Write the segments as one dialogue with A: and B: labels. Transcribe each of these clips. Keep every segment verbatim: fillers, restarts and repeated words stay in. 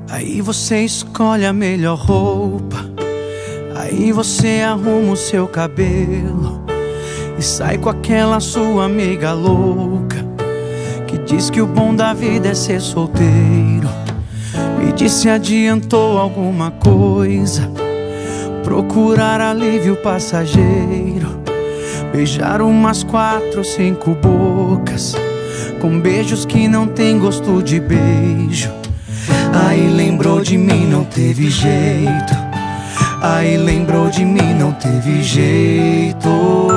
A: Aí você escolhe a melhor roupa, aí você arruma o seu cabelo e sai com aquela sua amiga louca que diz que o bom da vida é ser solteiro. Me diz se adiantou alguma coisa, procurar alívio passageiro, beijar umas quatro, cinco bocas com beijos que não tem gosto de beijo. Aí lembrou de mim, não teve jeito. Aí lembrou de mim, não teve jeito.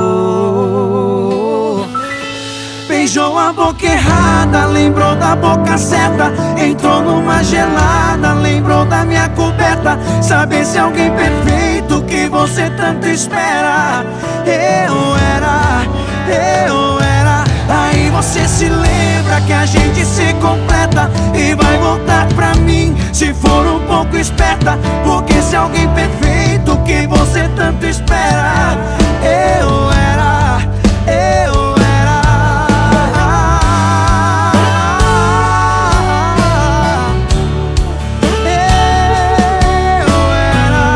A: Beijou a boca errada, lembrou da boca certa. Entrou numa gelada, lembrou da minha coberta. Saber se alguém perfeito que você tanto espera. Eu era, eu era. Aí você se lembra que a gente se completa e vai voltar pra mim se for um pouco esperta. Porque se alguém perfeito que você tanto espera. Eu era, eu era. Eu era.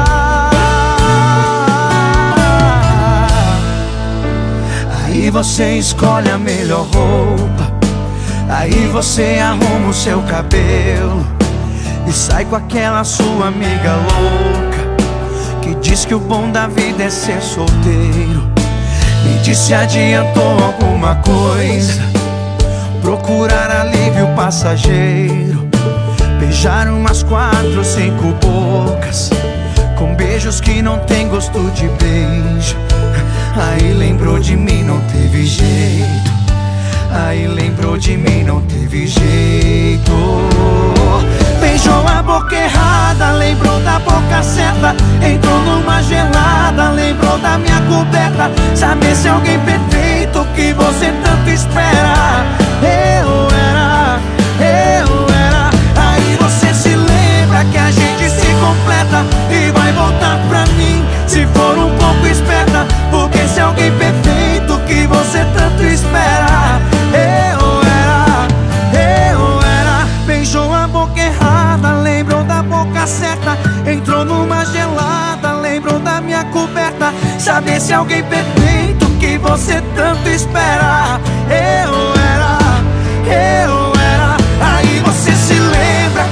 A: Aí você escolhe a melhor roupa, aí você arruma o seu cabelo e sai com aquela sua amiga louca que diz que o bom da vida é ser solteiro. Me diz se adiantou alguma coisa, procurar alívio passageiro, beijar umas quatro, cinco bocas com beijos que não tem gosto de beijo. Aí lembrou de mim, não teve jeito. Aí lembrou de mim, não teve jeito. Beijou a boca errada, lembrou da boca certa. Entrou numa gelada, lembrou da minha coberta. Saber se alguém perfeito que você tanto espera. Eu era, eu era. Aí você se lembra que a gente se completa e vai voltar pra mim se for um pouco esperta. Porque se alguém perfeito que você tanto espera. Eu era, eu era. Beijou a boca errada, lembrou da boca certa. Entrou numa gelada, lembrou da minha coberta. Saber se alguém perfeito que você tanto espera. Eu era, eu era. Aí você se lembra